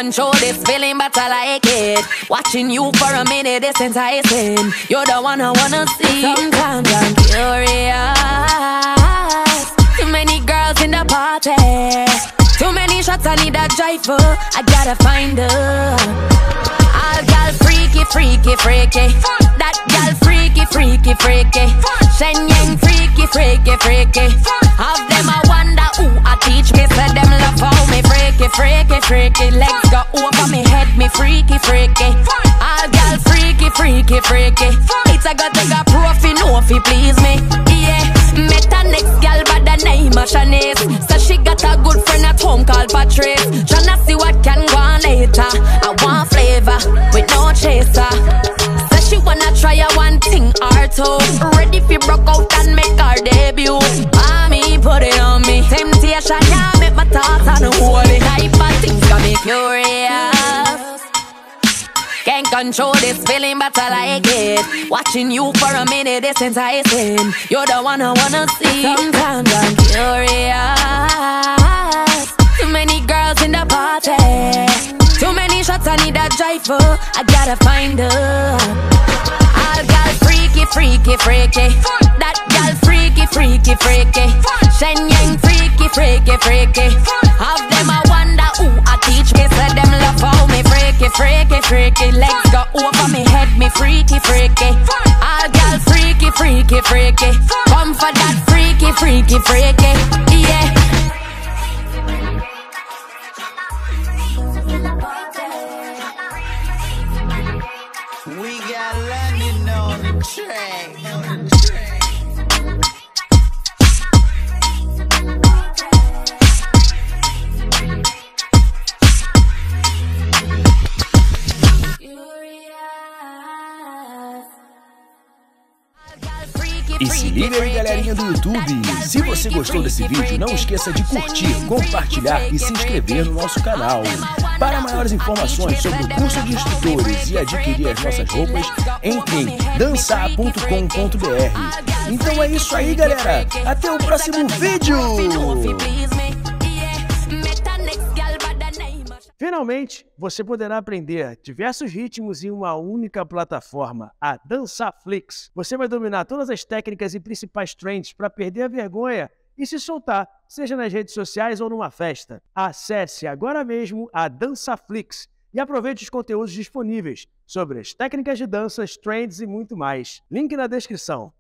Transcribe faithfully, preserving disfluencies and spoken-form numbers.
control this feeling, but I like it. Watching you for a minute is enticing. You're the one I wanna see. Sometimes I'm curious. Too many girls in the party. Too many shots, I need a driver. I gotta find her. All gal freaky, freaky, freaky. That gal freaky, freaky, freaky. Shenyang freaky, freaky, freaky. Of them I wonder who I teach me. Say them love how me freaky, freaky, freaky. Legs go over me head, me freaky, freaky. All gal freaky, freaky, freaky. It's a got take a profi, no fi please me. Yeah, met a next gal by the name of Shanice. So she got a good friend at home called Patrice. Tryna see what can go on later. I want flavor with no chaser. So she wanna try a one thing or two. Ready fi broke out and make her debut. Mommy, put it on me. Temptation, yeah, make my thoughts on the holy type of things got me curious. Can't control this feeling, but I like it. Watching you for a minute is enticing. You're the one I wanna see. Sometimes I'm curious. Too many girls in the party. Too many shots, I need a driver. I gotta find her. All gal freaky, freaky, freaky. That gal freaky, freaky, freaky. Shenyang freaky, freaky, freaky. Of them I wonder who I teach me. Say them love how me freaky, freaky, freaky. Legs go over me head, me freaky, freaky. All gal freaky, freaky, freaky. Come for that freaky, freaky, freaky. Yeah. We got London on the track. E se liga aí, galerinha do YouTube, se você gostou desse vídeo, não esqueça de curtir, compartilhar e se inscrever no nosso canal. Para maiores informações sobre o curso de instrutores e adquirir as nossas roupas, entre em dança ponto com ponto br. Então é isso aí, galera, até o próximo vídeo! Finalmente, você poderá aprender diversos ritmos em uma única plataforma, a Dan-Sa Flix. Você vai dominar todas as técnicas e principais trends para perder a vergonha e se soltar, seja nas redes sociais ou numa festa. Acesse agora mesmo a Dan-Sa Flix e aproveite os conteúdos disponíveis sobre as técnicas de danças, trends e muito mais. Link na descrição.